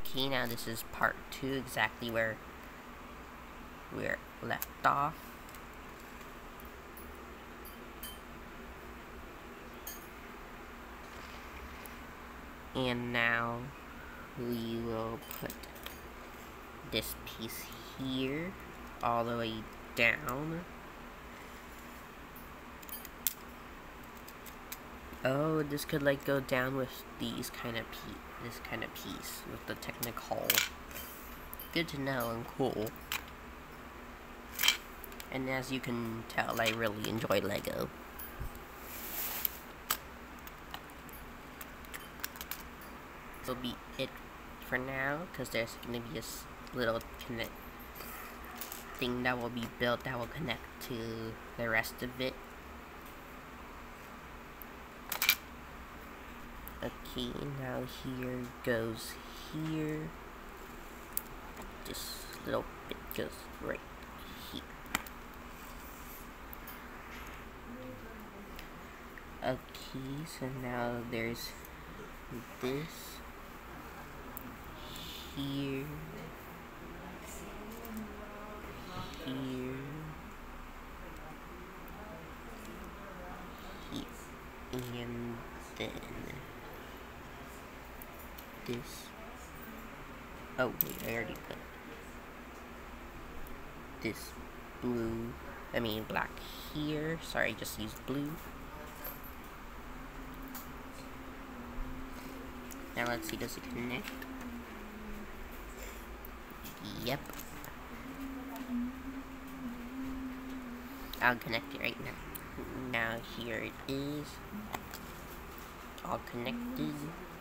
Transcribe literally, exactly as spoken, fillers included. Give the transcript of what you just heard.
Okay, now this is part two, exactly where we're left off. And now we will put this piece here all the way down. Oh, this could like go down with these kind of piece, this kind of piece with the technical. Good to know and cool. And as you can tell, I really enjoy Lego. This will be it for now, because there's going to be a little connect thing that will be built that will connect to the rest of it. Okay, now here goes here. This little bit goes right here. Okay, so now there's this here, here, here, and then this. Oh wait, I already put this blue, I mean black here. Sorry, I just used blue. Now let's see, does it connect? Yep. I'll connect it right now. Now here it is. All connected.